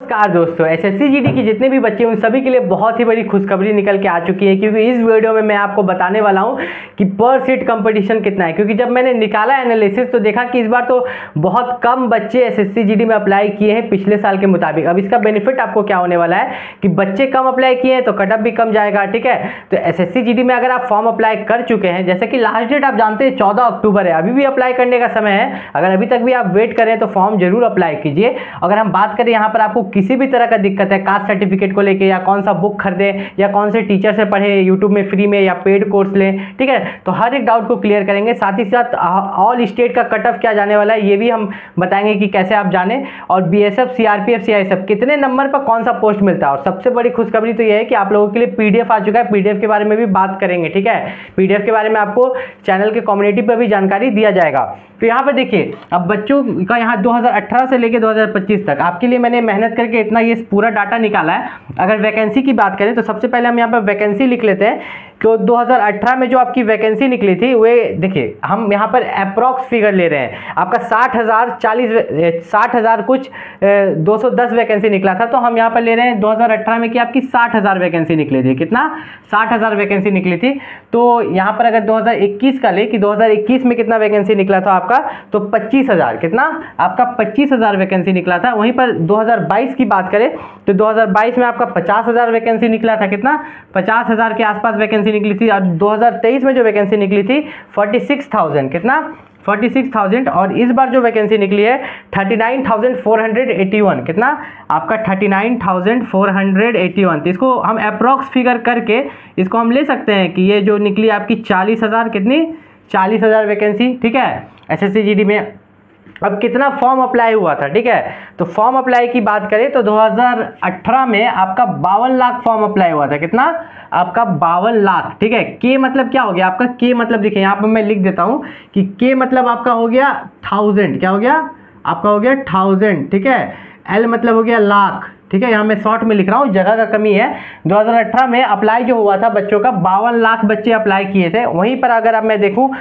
नमस्कार दोस्तों, SSC GD के जितने भी बच्चे हैं उन सभी के लिए बहुत ही बड़ी खुशखबरी निकल के आ चुकी है, क्योंकि इस वीडियो में मैं आपको बताने वाला हूं कि पर सीट कंपटीशन कितना है। क्योंकि जब मैंने निकाला एनालिसिस तो देखा कि इस बार तो बहुत कम बच्चे एसएससी जीडी में अप्लाई किए हैं पिछले साल के मुताबिक। अब इसका बेनिफिट आपको क्या होने वाला है कि बच्चे कम अप्लाई किए हैं तो कट ऑफ भी कम जाएगा। ठीक है, तो एसएससी जीडी में अगर आप फॉर्म अप्लाई कर चुके हैं, जैसे कि लास्ट डेट आप जानते हैं 14 अक्टूबर है, अभी भी अप्लाई करने का समय है। अगर अभी तक भी आप वेट करें तो फॉर्म जरूर अप्लाई कीजिए। अगर हम बात करें यहाँ पर आपको किसी भी तरह का दिक्कत है कास्ट सर्टिफिकेट को लेके, या कौन सा बुक खरीदें, या कौन से टीचर से पढ़े यूट्यूब में फ्री में, या पेड कोर्स लें, ठीक है, तो हर एक डाउट को क्लियर करेंगे। साथ ही साथ ऑल स्टेट का कट ऑफ क्या जाने वाला है ये भी हम बताएंगे कि कैसे आप जाने, और बीएसएफ, सीआरपीएफ, सीआईएसएफ कितने नंबर पर कौन सा पोस्ट मिलता है। और सबसे बड़ी खुशखबरी तो यह है कि आप लोगों के लिए पीडीएफ आ चुका है, पीडीएफ के बारे में भी बात करेंगे। ठीक है, पीडीएफ के बारे में आपको चैनल के कम्युनिटी पर भी जानकारी दिया जाएगा। तो यहाँ पर देखिए, अब बच्चों का यहाँ 2018 से लेकर 2025 तक आपके लिए मैंने मेहनत करके इतना ये पूरा डाटा निकाला है। अगर वैकेंसी की बात करें तो सबसे पहले हम यहाँ पर वैकेंसी लिख लेते हैं। तो 2018 में जो आपकी वैकेंसी निकली थी वे देखिए, हम यहाँ पर अप्रॉक्स फिगर ले रहे हैं। आपका 60,000 कुछ 210 वैकेंसी निकला था, तो हम यहाँ पर ले रहे हैं 2018 में कि आपकी 60,000 वैकेंसी निकली थी। कितना? 60,000 वैकेंसी निकली थी। तो यहाँ पर अगर 2021 का ले कि 2021 में कितना वैकेंसी निकला था आपका, तो 25,000, कितना आपका 25,000 वैकेंसी निकला था। वहीं पर 2022 की बात करें तो 2022 में आपका 50,000 वैकेंसी निकला था। कितना? 50,000 के आसपास वैकेंसी निकली थी। और 2023 में जो वैकेंसी निकली थी 46,000, कितना? 46,000। और इस बार जो वैकेंसी निकली है 39,481, कितना आपका 39,481। तो इसको हम अप्रॉक्स फिगर करके इसको हम ले सकते हैं कि ये जो निकली आपकी 40,000, कितनी? 40,000 वैकेंसी। ठीक है, एसएससी जीडी में अब कितना फॉर्म अप्लाई हुआ था। ठीक है, तो फॉर्म अप्लाई की बात करें तो 2018 में आपका 52 लाख फॉर्म अप्लाई हुआ था। कितना? आपका 52 लाख। ठीक है, के मतलब क्या हो गया आपका? के मतलब देखिए यहाँ पर मैं लिख देता हूँ कि के मतलब आपका हो गया 1000। क्या हो गया आपका? हो गया 1000। ठीक है, एल मतलब हो गया लाख। ठीक है, यहाँ मैं शॉर्ट में लिख रहा हूँ, जगह का कमी है। 2018 में अप्लाई जो हुआ था बच्चों का 52 लाख बच्चे अप्लाई किए थे। वहीं पर अगर अब मैं देखूँ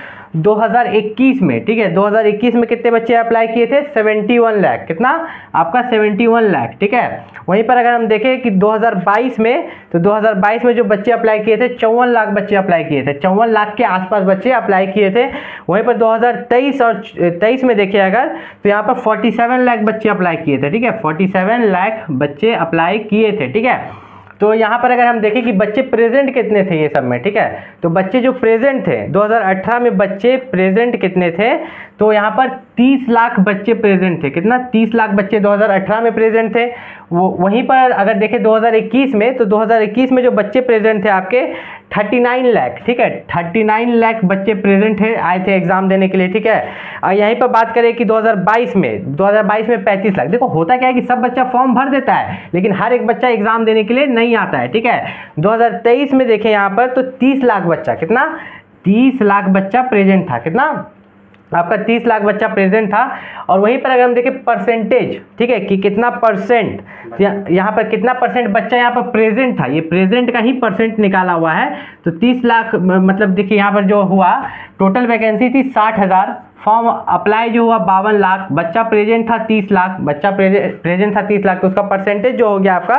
2021 में, ठीक है, 2021 में कितने बच्चे अप्लाई किए थे? 71 लाख। कितना? आपका 71 लाख। ठीक है, वहीं पर अगर हम देखें कि 2022 में, तो 2022 में जो बच्चे अप्लाई किए थे 54 लाख बच्चे अप्लाई किए थे। 54 लाख के आसपास बच्चे अप्लाई किए थे। वहीं पर 2023 और 23 में देखिए अगर, तो यहाँ पर 47 लाख बच्चे अप्लाई किए थे। ठीक है, 47 लाख बच्चे अप्लाई किए थे। ठीक है, तो यहाँ पर अगर हम देखें कि बच्चे प्रेजेंट कितने थे ये सब में, ठीक है, तो बच्चे जो प्रेजेंट थे 2018 में बच्चे प्रेजेंट कितने थे, तो यहाँ पर 30 लाख बच्चे प्रेजेंट थे। कितना? 30 लाख बच्चे 2018 में प्रेजेंट थे। वहीं पर अगर देखें 2021 में, तो 2021 में जो बच्चे प्रेजेंट थे आपके 39 लाख। ठीक है, 39 लाख बच्चे प्रेजेंट है, आए थे एग्जाम देने के लिए। ठीक है, और यहीं पर बात करें कि 2022 में 35 लाख। देखो होता क्या है कि सब बच्चा फॉर्म भर देता है, लेकिन हर एक बच्चा एग्जाम देने के लिए नहीं आता है। ठीक है, 2023 में देखें यहाँ पर तो 30 लाख बच्चा, कितना? 30 लाख बच्चा प्रेजेंट था। कितना? आपका 30 लाख बच्चा प्रेजेंट था। और वहीं पर अगर हम देखें परसेंटेज, ठीक है, कि कितना परसेंट, यहाँ पर कितना परसेंट बच्चा यहाँ पर प्रेजेंट था, ये प्रेजेंट का ही परसेंट निकाला हुआ है। तो 30 लाख मतलब देखिए यहाँ पर जो हुआ टोटल वैकेंसी थी 60,000, फॉर्म अप्लाई जो हुआ 52 लाख, बच्चा प्रेजेंट था 30 लाख, बच्चा प्रेजेंट था 30 लाख, तो उसका परसेंटेज जो हो गया आपका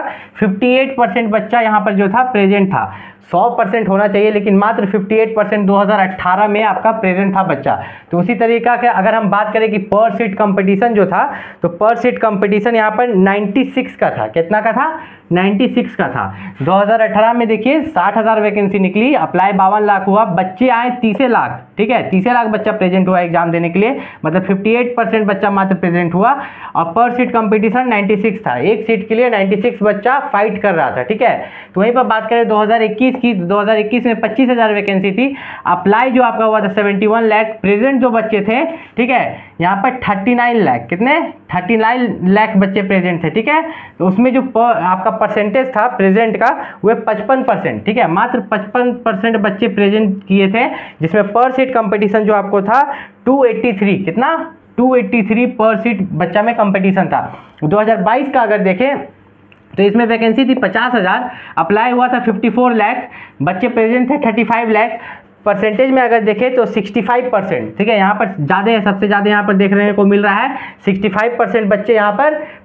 58% बच्चा यहाँ पर जो था प्रेजेंट था। 100% होना चाहिए, लेकिन मात्र 58% 2018 में आपका प्रेजेंट था बच्चा। तो उसी तरीका के अगर हम बात करें कि पर सीट कंपटीशन जो था, तो पर सीट कंपटीशन यहाँ पर 96 का था। कितना का था? 96 का था। 2018 में देखिए 60,000 वैकेंसी निकली, अप्लाई 52 लाख हुआ, बच्चे आए 30 लाख। ठीक है, 30 लाख बच्चा प्रेजेंट हुआ एग्जाम देने के लिए, मतलब 58% बच्चा मात्र प्रेजेंट हुआ। और पर सीट कंपटीशन 96 था, एक सीट के लिए 96 बच्चा फाइट कर रहा था। ठीक है, तो वहीं पर बात करें 2021 की, 2021 में 25,000 वैकेंसी थी, अप्लाई जो आपका हुआ था 71 लाख, प्रेजेंट जो बच्चे थे, ठीक है, यहाँ पर 39 लाख, कितने? 39 लाख बच्चे प्रेजेंट थे। ठीक है, तो उसमें जो आपका परसेंटेज था प्रेजेंट का वह 55%। ठीक है, मात्र 55% बच्चे प्रेजेंट किए थे, जिसमें पर सीट कंपटीशन जो आपको था 283, कितना? 283 पर सीट बच्चा में कंपटीशन था। 2022 का अगर देखें तो इसमें वैकेंसी थी 50,000, अप्लाई हुआ था 54 लाख, बच्चे प्रेजेंट थे 35 लाख, परसेंटेज में अगर देखें तो 65%, ठीक है, यहाँ पर ज़्यादा है, सबसे ज़्यादा यहाँ पर देखने को मिल रहा है 65% बच्चे यहाँ पर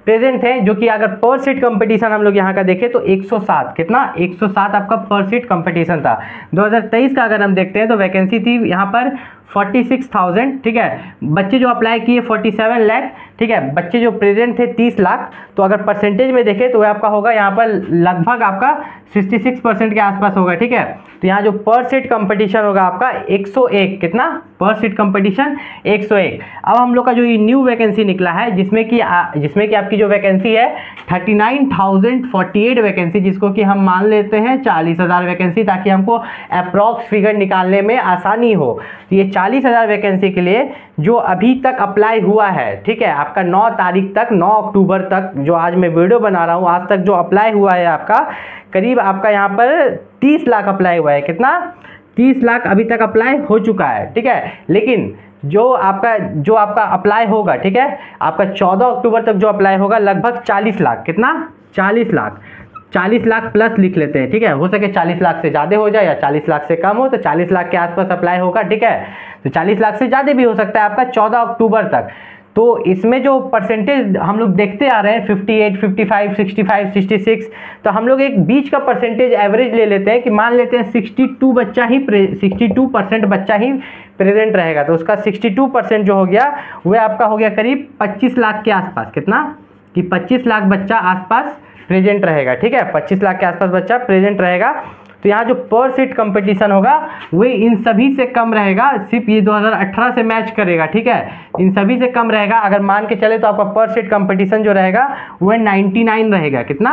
प्रेजेंट हैं, जो कि अगर पर सीट कंपटीशन हम लोग यहाँ का देखें तो 107, कितना 107 आपका पर सीट कंपटीशन था। 2023 का अगर हम देखते हैं तो वैकेंसी थी यहाँ पर 46,000, ठीक है। बच्चे जो अप्लाई किए 47 लाख, ठीक है। बच्चे जो प्रेजेंट थे 30 लाख। तो अगर परसेंटेज में देखें तो आपका होगा यहाँ पर लगभग आपका 66% के आसपास होगा, ठीक है। तो यहाँ जो पर सीट कंपटीशन होगा आपका 101, कितना पर सीट कंपटीशन 101। अब हम लोग का जो ये न्यू वैकेंसी निकला है जिसमें कि आपकी जो वैकेंसी है 39,048 वैकेंसी, जिसको कि हम मान लेते हैं 40,000 वैकेंसी, ताकि हमको अप्रॉक्स फिगर निकालने में आसानी हो। तो ये 40,000 वैकेंसी के लिए जो अभी तक अप्लाई हुआ है, ठीक है, आपका 9 तारीख तक, 9 अक्टूबर तक, जो आज मैं वीडियो बना रहा हूँ, आज तक जो अप्लाई हुआ है आपका करीब आपका यहाँ पर 30 लाख अप्लाई हुआ है, कितना 30 लाख अभी तक अप्लाई हो चुका है, ठीक है। लेकिन जो आपका अप्लाई होगा, ठीक है, आपका 14 अक्टूबर तक जो अप्लाई होगा लगभग 40 लाख, कितना 40 लाख प्लस लिख लेते हैं, ठीक है। हो सके 40 लाख से ज़्यादा हो जाए या 40 लाख से कम हो, तो 40 लाख के आसपास अप्लाई होगा, ठीक है। तो 40 लाख से ज़्यादा भी हो सकता है आपका 14 अक्टूबर तक। तो इसमें जो परसेंटेज हम लोग देखते आ रहे हैं 58, 55, 65, 66, तो हम लोग एक बीच का परसेंटेज एवरेज ले लेते हैं कि मान लेते हैं 62% बच्चा ही प्रेजेंट रहेगा। तो उसका 62% जो हो गया वह आपका हो गया करीब 25 लाख के आसपास, कितना कि 25 लाख बच्चा आसपास प्रेजेंट रहेगा, ठीक है। 25 लाख के आसपास बच्चा प्रेजेंट रहेगा। तो यहाँ जो पर सीट कंपटीशन होगा वही इन सभी से कम रहेगा, सिर्फ ये 2018 से मैच करेगा, ठीक है। इन सभी से कम रहेगा। अगर मान के चले तो आपका पर सीट कंपटीशन जो रहेगा वह 99 रहेगा, कितना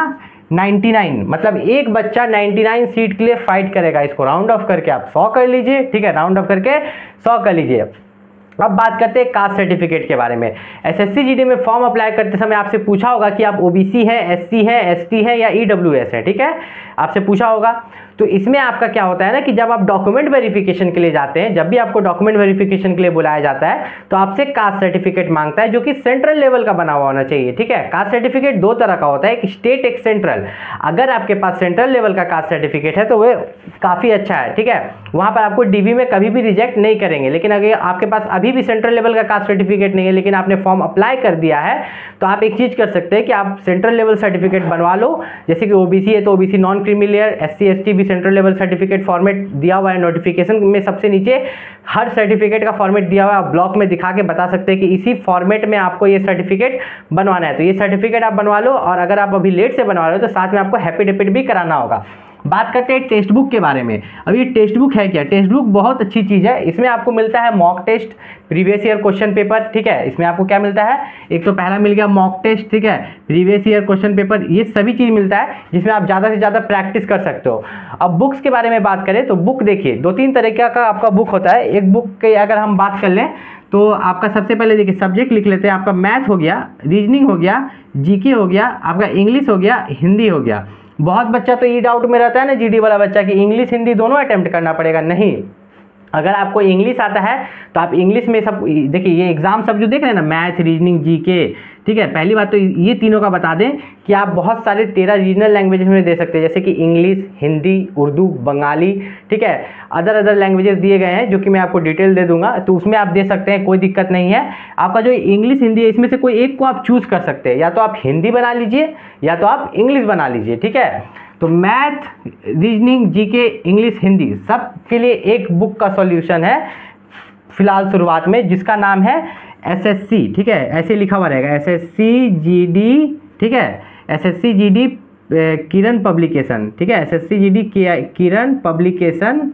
99, मतलब एक बच्चा 99 सीट के लिए फाइट करेगा। इसको राउंड ऑफ करके आप 100 कर लीजिए, ठीक है, राउंड ऑफ करके 100 कर लीजिए। अब बात करते हैं कास्ट सर्टिफिकेट के बारे में। एसएससी जीडी में फॉर्म अप्लाई करते समय आपसे पूछा होगा कि आप ओबीसी है, एससी है, एसटी है या ईडब्ल्यूएस है, ठीक है, आपसे पूछा होगा। तो इसमें आपका क्या होता है ना कि जब आप डॉक्यूमेंट वेरिफिकेशन के लिए जाते हैं, जब भी आपको डॉक्यूमेंट वेरिफिकेशन के लिए बुलाया जाता है तो आपसे कास्ट सर्टिफिकेट मांगता है, जो कि सेंट्रल लेवल का बना हुआ होना चाहिए, ठीक है। कास्ट सर्टिफिकेट दो तरह का होता है, एक स्टेट एक सेंट्रल। अगर आपके पास सेंट्रल लेवल का कास्ट सर्टिफिकेट है तो वह काफ़ी अच्छा है, ठीक है, वहाँ पर आपको डीवी में कभी भी रिजेक्ट नहीं करेंगे। लेकिन अगर आपके पास अभी भी सेंट्रल लेवल का कास्ट सर्टिफिकेट नहीं है लेकिन आपने फॉर्म अप्लाई कर दिया है, तो आप एक चीज़ कर सकते हैं कि आप सेंट्रल लेवल सर्टिफिकेट बनवा लो। जैसे कि ओबीसी है तो OBC non creamy layer, SC ST भी सेंट्रल लेवल सर्टिफिकेट फॉर्मेट दिया हुआ है, नोटिफिकेशन में सबसे नीचे हर सर्टिफिकेट का फॉर्मेट दिया हुआ है। आप ब्लॉक में दिखा के बता सकते हैं कि इसी फॉर्मेट में आपको ये सर्टिफिकेट बनवाना है, तो ये सर्टिफिकेट आप बनवा लो। और अगर आप अभी लेट से बनवा रहे हो तो साथ में आपको एफिडेविट भी कराना होगा। बात करते हैं टेक्स्ट बुक के बारे में। अब ये टेक्स्ट बुक है क्या? टेक्स्ट बुक बहुत अच्छी चीज़ है। इसमें आपको मिलता है mock test, previous year question paper, ठीक है। इसमें आपको क्या मिलता है, एक तो पहला मिल गया मॉक टेस्ट, ठीक है, प्रीवियस ईयर क्वेश्चन पेपर, ये सभी चीज़ मिलता है जिसमें आप ज़्यादा से ज़्यादा प्रैक्टिस कर सकते हो। अब बुक्स के बारे में बात करें तो बुक देखिए 2-3 तरीके का आपका बुक होता है। एक बुक की अगर हम बात कर लें तो आपका सबसे पहले देखिए सब्जेक्ट लिख लेते हैं। आपका मैथ हो गया, रीजनिंग हो गया, जीके हो गया, आपका इंग्लिश हो गया, हिंदी हो गया। बहुत बच्चा तो ये डाउट में रहता है ना जीडी वाला बच्चा कि इंग्लिश हिंदी दोनों अटेम्प्ट करना पड़ेगा। नहीं, अगर आपको इंग्लिश आता है तो आप इंग्लिश में सब देखिए, ये एग्जाम सब जो देख रहे हैं ना, मैथ, रीजनिंग, जीके, ठीक है, पहली बात तो ये तीनों का बता दें कि आप बहुत सारे 13 रीजनल लैंग्वेजेस में दे सकते हैं, जैसे कि इंग्लिश, हिंदी, उर्दू, बंगाली, ठीक है, अदर लैंग्वेजेस दिए गए हैं जो कि मैं आपको डिटेल दे दूंगा, तो उसमें आप दे सकते हैं, कोई दिक्कत नहीं है। आपका जो इंग्लिश हिंदी है इसमें से कोई एक को आप चूज़ कर सकते हैं, या तो आप हिंदी बना लीजिए या तो आप इंग्लिश बना लीजिए, ठीक है। तो math, reasoning, GK, English, Hindi सब के लिए एक बुक का सॉल्यूशन है फिलहाल शुरुआत में, जिसका नाम है एसएससी, ठीक है, ऐसे लिखा हुआ रहेगा एसएससी जीडी, ठीक है, एसएससी जीडी किरण पब्लिकेशन, ठीक है, SSC GD Kiran publication,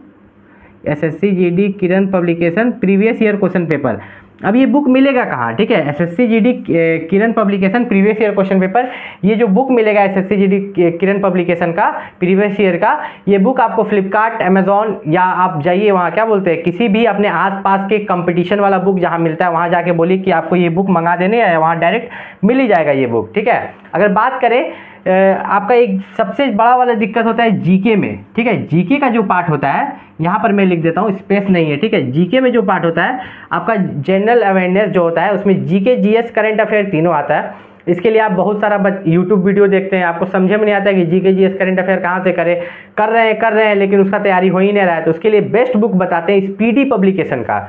SSC GD Kiran publication previous year question paper. अब ये बुक मिलेगा कहाँ, ठीक है, SSC GD Kiran publication previous year question paper, ये जो बुक मिलेगा एसएससी जीडी किरण पब्लिकेशन का प्रीवियस ईयर का, ये बुक आपको फ्लिपकार्ट, अमेजॉन, या आप जाइए वहाँ क्या बोलते हैं, किसी भी अपने आसपास के कंपटीशन वाला बुक जहाँ मिलता है वहाँ जाके बोलिए कि आपको ये बुक मंगा देने है, वहाँ डायरेक्ट मिल ही जाएगा ये बुक, ठीक है। अगर बात करें आपका एक सबसे बड़ा वाला दिक्कत होता है जीके में, ठीक है, जीके का जो पार्ट होता है, यहाँ पर मैं लिख देता हूँ, स्पेस नहीं है, ठीक है, जीके में जो पार्ट होता है आपका जनरल अवेयरनेस जो होता है, उसमें जीके, जीएस, करंट अफेयर तीनों आता है। इसके लिए आप बहुत सारा यूट्यूब वीडियो देखते हैं, आपको समझ में नहीं आता कि जीके जीएस करंट अफेयर कहाँ से करें, कर रहे हैं लेकिन उसका तैयारी हो ही नहीं रहा है। तो उसके लिए बेस्ट बुक बताते हैं स्पीडी पब्लिकेशन का,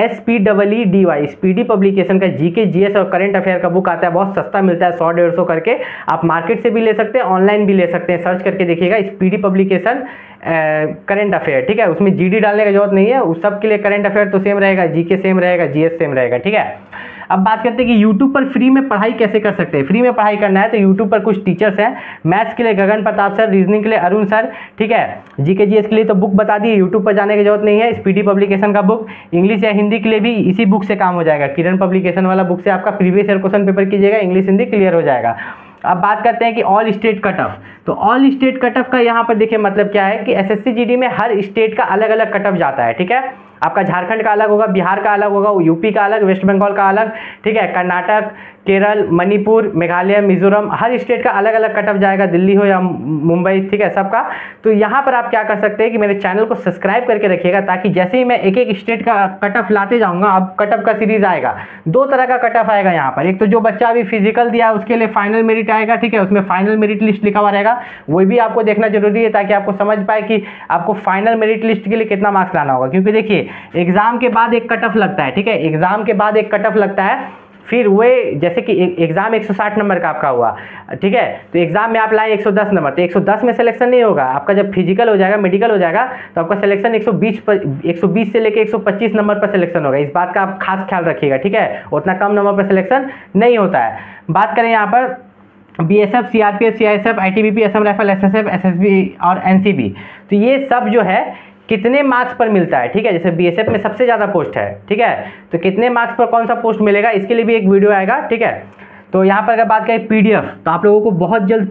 SPEEDY स्पीडी पब्लिकेशन का जीके जीएस और करंट अफेयर का बुक आता है, बहुत सस्ता मिलता है, 100-150 करके। आप मार्केट से भी ले सकते हैं, ऑनलाइन भी ले सकते हैं, सर्च करके देखिएगा स्पीडी पब्लिकेशन करंट अफेयर, ठीक है। उसमें जीडी डालने की जरूरत नहीं है, उस सब के लिए करंट अफेयर तो सेम रहेगा, जीके सेम रहेगा, जीएस सेम रहेगा, ठीक है। अब बात करते हैं कि YouTube पर फ्री में पढ़ाई कैसे कर सकते हैं। फ्री में पढ़ाई करना है तो YouTube पर कुछ टीचर्स हैं, मैथ्स के लिए गगन प्रताप सर, रीजनिंग के लिए अरुण सर, ठीक है। जीके जीएस के लिए तो बुक बता दी, YouTube पर जाने की जरूरत नहीं है। स्पीडी पब्लिकेशन का बुक, इंग्लिश या हिंदी के लिए भी इसी बुक से काम हो जाएगा, किरण पब्लिकेशन वाला बुक से आपका प्रीवियस ईयर क्वेश्चन पेपर कीजिएगा, इंग्लिश हिंदी क्लियर हो जाएगा। अब बात करते हैं कि ऑल स्टेट कट ऑफ। तो ऑल स्टेट कट ऑफ का यहाँ पर देखिए मतलब क्या है कि SSC GD में हर स्टेट का अलग अलग कट ऑफ जाता है, ठीक है। आपका झारखंड का अलग होगा, बिहार का अलग होगा, यूपी का अलग, वेस्ट बंगाल का अलग, ठीक है। कर्नाटक, केरल, मणिपुर, मेघालय, मिजोरम, हर स्टेट का अलग अलग कट ऑफ जाएगा, दिल्ली हो या मुंबई, ठीक है, सबका। तो यहाँ पर आप क्या कर सकते हैं कि मेरे चैनल को सब्सक्राइब करके रखिएगा, ताकि जैसे ही मैं एक एक स्टेट का कट ऑफ लाते जाऊँगा, अब कट ऑफ का सीरीज आएगा, 2 तरह का कट ऑफ आएगा यहाँ पर। एक तो जो बच्चा अभी फिजिकल दिया है उसके लिए फाइनल मेरिट आएगा, ठीक है, उसमें फाइनल मेरिट लिस्ट लिखा हुआ रहेगा, वो भी आपको देखना जरूरी है ताकि आपको समझ पाए कि आपको फाइनल मेरिट लिस्ट के लिए कितना मार्क्स लाना होगा। क्योंकि देखिए एग्जाम के बाद एक कट ऑफ लगता है, ठीक है, एग्जाम के बाद एक कट ऑफ लगता है, फिर वे जैसे कि एग्जाम 160 नंबर का आपका हुआ, ठीक है, तो एग्जाम में आप लाए 110 नंबर, तो 110 में सिलेक्शन नहीं होगा आपका। जब फिजिकल हो जाएगा, मेडिकल हो जाएगा, तो आपका सिलेक्शन 120 से लेकर 125 नंबर पर सिलेक्शन होगा। इस बात का आप खास ख्याल रखिएगा, ठीक है, उतना कम नंबर पर सिलेक्शन नहीं होता है। बात करें यहाँ पर BSF, CRPF, CISF, ITBP, Assam rifle, SSF, SSB और NCB, तो ये सब जो है कितने मार्क्स पर मिलता है, ठीक है। जैसे BSF में सबसे ज़्यादा पोस्ट है, ठीक है, तो कितने मार्क्स पर कौन सा पोस्ट मिलेगा, इसके लिए भी एक वीडियो आएगा, ठीक है। तो यहाँ पर अगर बात करें PDF, तो आप लोगों को बहुत जल्द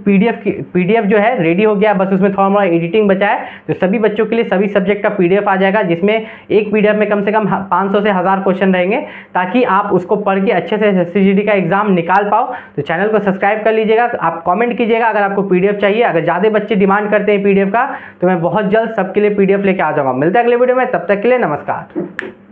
PDF जो है रेडी हो गया, बस उसमें थोड़ा मोड़ा एडिटिंग बचा है। तो सभी बच्चों के लिए सभी सब्जेक्ट का PDF आ जाएगा, जिसमें एक PDF में कम से कम 500 से 1000 क्वेश्चन रहेंगे, ताकि आप उसको पढ़ के अच्छे से SSC GD का एग्जाम निकाल पाओ। तो चैनल को सब्सक्राइब कर लीजिएगा, आप कॉमेंट कीजिएगा अगर आपको PDF चाहिए। अगर ज़्यादा बच्चे डिमांड करते हैं PDF का, तो मैं बहुत जल्द सबके लिए PDF लेके आ जाऊँगा। मिलता है अगले वीडियो में, तब तक के लिए नमस्कार।